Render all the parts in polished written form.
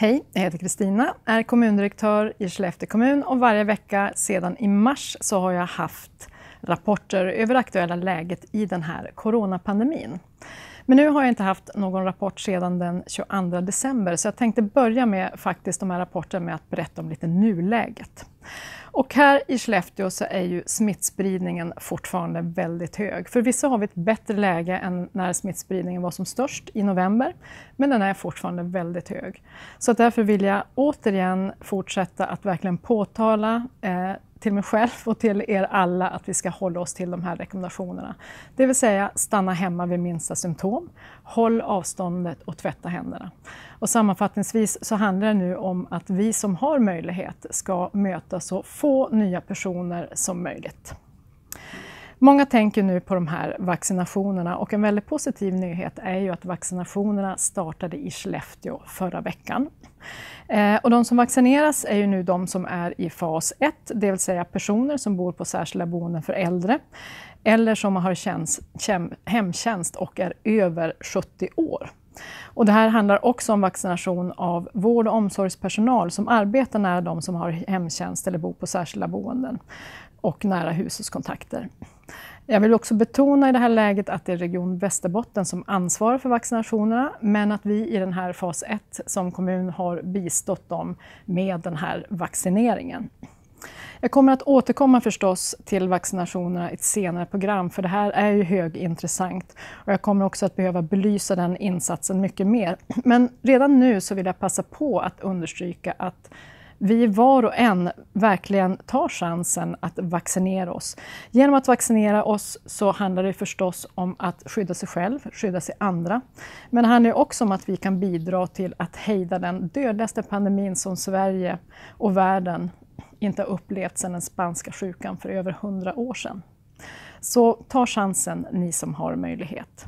Hej, jag heter Kristina, är kommundirektör i Skellefteå kommun och varje vecka sedan i mars så har jag haft rapporter över det aktuella läget i den här coronapandemin. Men nu har jag inte haft någon rapport sedan den 22 december så jag tänkte börja med faktiskt de här rapporterna med att berätta om lite nuläget. Och här i Skellefteå så är ju smittspridningen fortfarande väldigt hög. För vissa har vi ett bättre läge än när smittspridningen var som störst i november. Men den är fortfarande väldigt hög. Så därför vill jag återigen fortsätta att verkligen påtala till mig själv och till er alla att vi ska hålla oss till de här rekommendationerna. Det vill säga stanna hemma vid minsta symptom, håll avståndet och tvätta händerna. Och sammanfattningsvis så handlar det nu om att vi som har möjlighet ska möta så få nya personer som möjligt. Många tänker nu på de här vaccinationerna och en väldigt positiv nyhet är ju att vaccinationerna startade i Skellefteå förra veckan. Och de som vaccineras är ju nu de som är i fas 1, det vill säga personer som bor på särskilda boenden för äldre eller som har hemtjänst och är över 70 år. Och det här handlar också om vaccination av vård- och omsorgspersonal som arbetar nära de som har hemtjänst eller bor på särskilda boenden och nära hushållskontakter. Jag vill också betona i det här läget att det är Region Västerbotten som ansvarar för vaccinationerna men att vi i den här fas 1 som kommun har bistått dem med den här vaccineringen. Jag kommer att återkomma förstås till vaccinationerna i ett senare program för det här är ju högintressant och jag kommer också att behöva belysa den insatsen mycket mer. Men redan nu så vill jag passa på att understryka att vi var och en verkligen tar chansen att vaccinera oss. Genom att vaccinera oss så handlar det förstås om att skydda sig själv, skydda sig andra. Men det handlar också om att vi kan bidra till att hejda den dödligaste pandemin som Sverige och världen inte har upplevt sedan den spanska sjukan för över 100 år sedan. Så ta chansen ni som har möjlighet.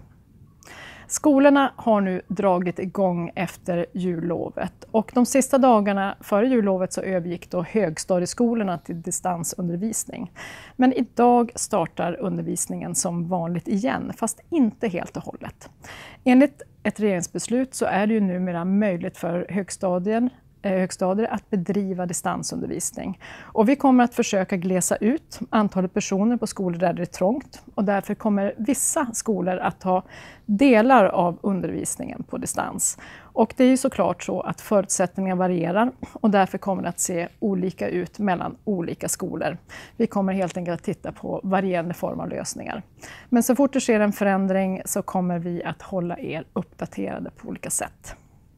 Skolorna har nu dragit igång efter jullovet och de sista dagarna före jullovet så övergick då högstadieskolorna till distansundervisning. Men idag startar undervisningen som vanligt igen, fast inte helt och hållet. Enligt ett regeringsbeslut så är det ju numera möjligt för högstadier att bedriva distansundervisning. Och vi kommer att försöka glesa ut antalet personer på skolor där det är trångt och därför kommer vissa skolor att ha delar av undervisningen på distans. Och det är ju såklart så att förutsättningarna varierar och därför kommer det att se olika ut mellan olika skolor. Vi kommer helt enkelt att titta på varierande former av lösningar. Men så fort det sker en förändring så kommer vi att hålla er uppdaterade på olika sätt.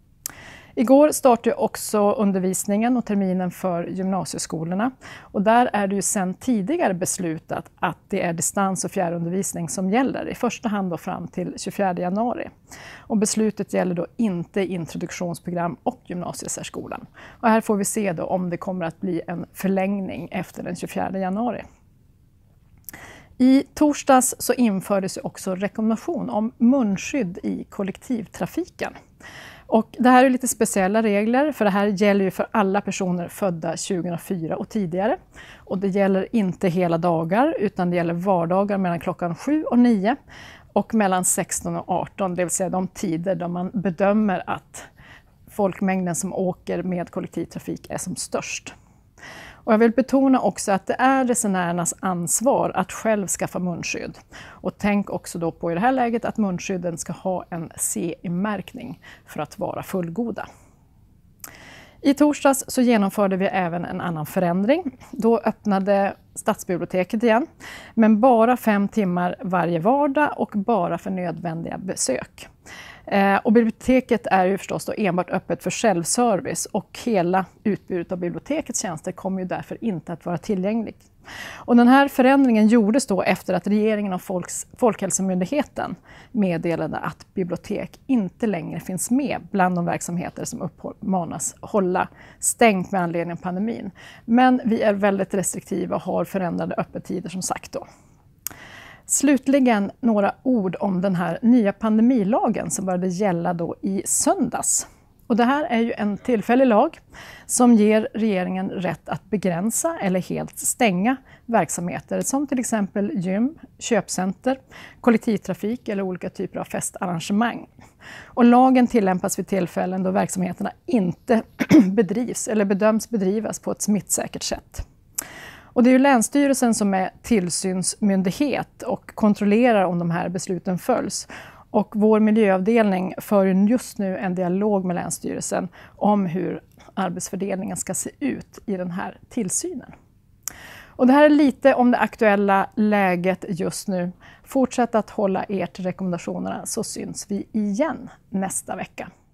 Igår startade också undervisningen och terminen för gymnasieskolorna och där är det ju sedan tidigare beslutat att det är distans- och fjärrundervisning som gäller, i första hand då fram till 24 januari. Och beslutet gäller då inte introduktionsprogram och gymnasiesärskolan. Och här får vi se då om det kommer att bli en förlängning efter den 24 januari. I torsdags så infördes också rekommendation om munskydd i kollektivtrafiken. Och det här är lite speciella regler för det här gäller ju för alla personer födda 2004 och tidigare. Och det gäller inte hela dagar utan det gäller vardagar mellan klockan 7 och 9 och mellan 16 och 18, det vill säga de tider då man bedömer att folkmängden som åker med kollektivtrafik är som störst. Och jag vill betona också att det är resenärernas ansvar att själv skaffa munskydd. Och tänk också då på i det här läget att munskydden ska ha en CE-märkning för att vara fullgoda. I torsdags så genomförde vi även en annan förändring. Då öppnade stadsbiblioteket igen, men bara 5 timmar varje vardag och bara för nödvändiga besök. Och biblioteket är ju förstås då enbart öppet för självservice och hela utbudet av bibliotekets tjänster kommer ju därför inte att vara tillgängligt. Och den här förändringen gjordes då efter att regeringen och Folkhälsomyndigheten meddelade att bibliotek inte längre finns med bland de verksamheter som uppmanas hålla stängt med anledning av pandemin. Men vi är väldigt restriktiva och har förändrade öppettider som sagt då. Slutligen några ord om den här nya pandemilagen som började gälla då i söndags. Och det här är ju en tillfällig lag som ger regeringen rätt att begränsa eller helt stänga verksamheter som till exempel gym, köpcenter, kollektivtrafik eller olika typer av festarrangemang. Och lagen tillämpas vid tillfällen då verksamheterna inte bedrivs eller bedöms bedrivas på ett smittsäkert sätt. Och det är ju Länsstyrelsen som är tillsynsmyndighet och kontrollerar om de här besluten följs. Och vår miljöavdelning för just nu en dialog med Länsstyrelsen om hur arbetsfördelningen ska se ut i den här tillsynen. Och det här är lite om det aktuella läget just nu. Fortsätt att hålla er till rekommendationerna så syns vi igen nästa vecka.